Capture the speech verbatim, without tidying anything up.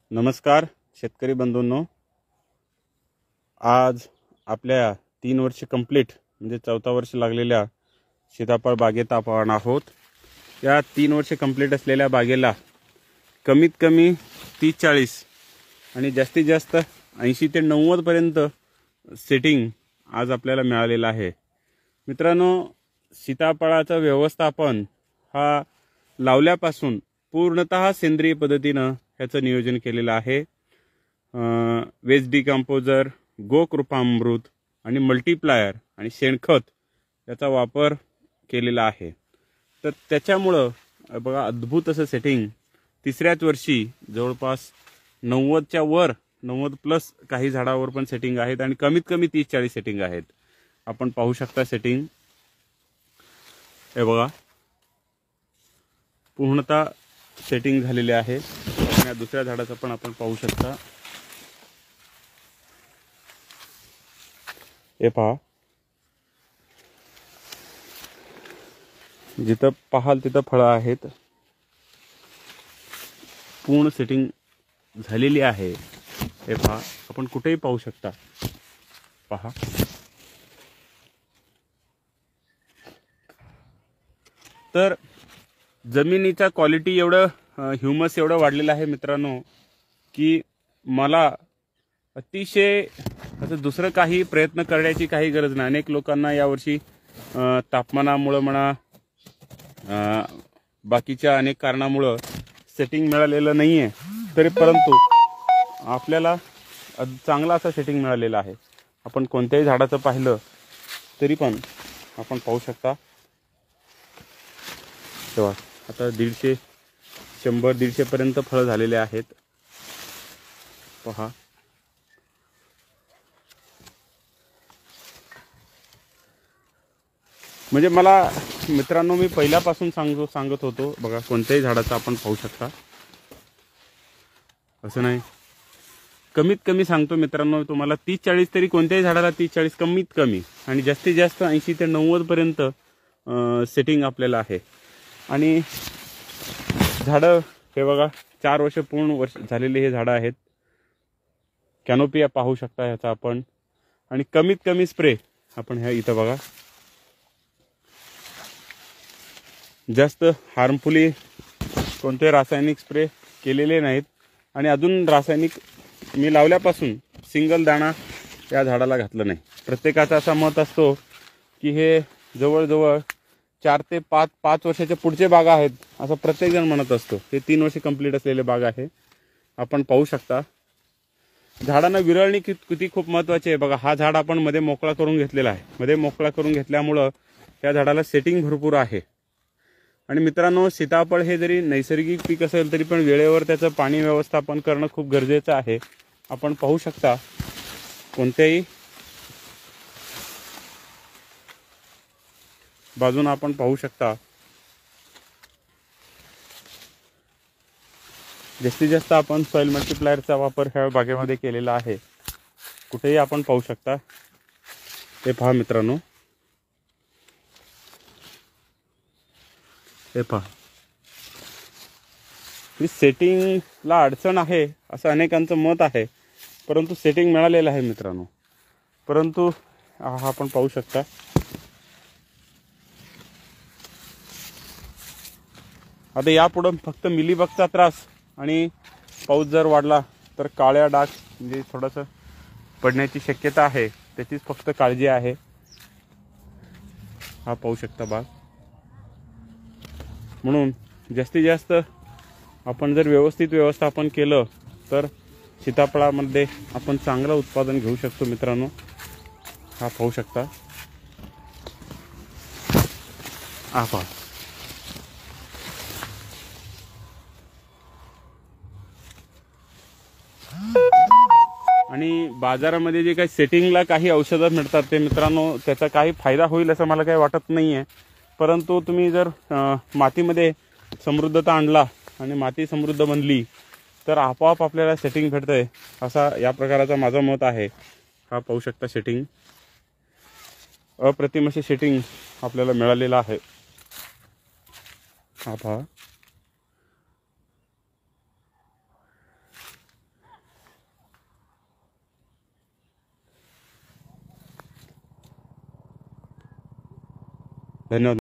नमस्कार शेतकरी बंधूंनो, आज आपल्या तीन वर्ष कंप्लीट म्हणजे चौथा वर्ष लागलेल्या सीताफळ बागेत आपण आहोत। या तीन वर्ष कंप्लीट असलेल्या बागेला कमीत कमी तीस चाळीस आणि जास्तीत जास्त ऐंशी ते नव्वद पर्यंत सेटिंग आज आपल्याला मिळालेला आहे। मित्रांनो, सीताफळाचं व्यवस्थापन हा लावल्यापासून पूर्णतः सेंद्रिय पद्धतीने ह्याचं नियोजन केलेलं आहे। वेस्ट डिकंपोजर, गोकृपामृत आणि मल्टीप्लायर आणि शेणखत याचा वापर केलेला आहे। तर त्याच्यामुळं बघा अद्भुत असं सेटिंग तिसऱ्याच वर्षी जवळपास नव्वदच्या वर नव्वद प्लस काही झाडावर पण सेटिंग आहेत आणि कमीत कमी तीस चाळीस सेटिंग आहेत। आपण पाहू शकता सेटिंग हे बघा पूर्णतः सेटिंग झालेले आहे। या दुसऱ्या झाडाचं पण आपण पाहू शकता, हे पहा जिथं पाहाल तिथं फळं आहेत, पूर्ण सेटिंग झालेली आहे। हे पहा आपण कुठेही पाहू शकता, पहा तर जमिनीचा क्वालिटी एवढं ह्युमस एवढं वाढलेलं आहे मित्रांनो की मला अतिशय असं दुसरं काही प्रयत्न करण्याची काही गरज नाही। अनेक लोकांना यावर्षी तापमानामुळे म्हणा बाकीच्या अनेक कारणामुळे सेटिंग मिळालेलं नाही आहे, तरी परंतु आपल्याला चांगला असा सेटिंग मिळालेला आहे। आपण कोणत्याही झाडाचं पाहिलं तरी पण आपण पाहू शकता, तेव्हा आता दीडशे शंभर दीडशे पर्यंत फळ झालेले आहेत, पहा म्हणजे मला मित्रांनो मी पहिल्यापासून सांगतो सांगत होतो बघा कोणत्याही झाडाचं आपण पाहू शकता, असं नाही कमीत कमी सांगतो मित्रांनो तुम्हाला तीस चाळीस तरी कोणत्याही झाडाला तीस चाळीस कमीत कमी आणि जास्तीत जास्त ऐंशी ते नव्वद पर्यंत सेटिंग आपल्याला आहे। आणि झाडं हे बघा चार वर्ष पूर्ण वर्ष झालेले हे झाडं आहेत। कॅनोपी पाहू शकता ह्याचा आपण, आणि कमीत कमी स्प्रे आपण ह्या इथं बघा जास्त हार्मफुली कोणते रासायनिक स्प्रे केलेले नाहीत आणि अजून रासायनिक मी लावल्यापासून सिंगल दाणा या झाडाला घातलं नाही। प्रत्येकाचा असा मत असतो की हे जवळजवळ चार ते पाच पाच वर्षाच्या पुढचे बाग आहेत असं प्रत्येकजण म्हणत असतो। हे तीन वर्ष कंप्लीट असलेले बाग आहे, आपण पाहू शकता। झाडांना विरळणी किती खूप महत्त्वाची आहे बघा। हा झाड आपण मध्ये मोकळा करून घेतलेला आहे, मध्ये मोकळा करून घेतल्यामुळं त्या झाडाला सेटिंग भरपूर आहे। आणि मित्रांनो, सीताफळ हे जरी नैसर्गिक पीक असेल तरी पण वेळेवर त्याचं पाणी व्यवस्थापन करणं खूप गरजेचं आहे। आपण पाहू शकता कोणत्याही बाजून आपण पाहू शकता जास्तीत जास्त आपण सॉइल मल्टीप्लायरचा वापर ह्या बागेमध्ये केलेला आहे। कुठेही आपण पाहू शकता, हे पहा मित्रांनो, हे पहा ही सेटिंगला अडचण आहे असं अनेकांचं मत आहे, परंतु सेटिंग मिळालेलं आहे मित्रांनो। परंतु हा आपण पाहू शकता आता यापुढे फक्त मिलीबगचा त्रास आणि पाऊस जर वाढला तर काळ्या डाग म्हणजे थोडंसं पडण्याची शक्यता आहे, त्याचीच फक्त काळजी आहे। हा पाहू शकता बाग, म्हणून जास्तीत जास्त आपण जर व्यवस्थित व्यवस्थापन केलं तर सीताफळामध्ये आपण चांगलं उत्पादन घेऊ शकतो मित्रांनो। हा पाहू शकता, हा पहा आणि बाजारामध्ये जे काही सेटिंगला काही औषधं मिळतात ते मित्रांनो त्याचा काही फायदा होईल असं मला काही वाटत नाही आहे। परंतु तुम्ही जर मातीमध्ये समृद्धता आणला आणि माती समृद्ध बनली तर आपोआप आपल्याला सेटिंग भेटते, असा या प्रकाराचा माझं मत आहे। हा पाहू शकता सेटिंग, अप्रतिम असे सेटिंग आपल्याला मिळालेलं आहे। हा पहा धन्यवाद.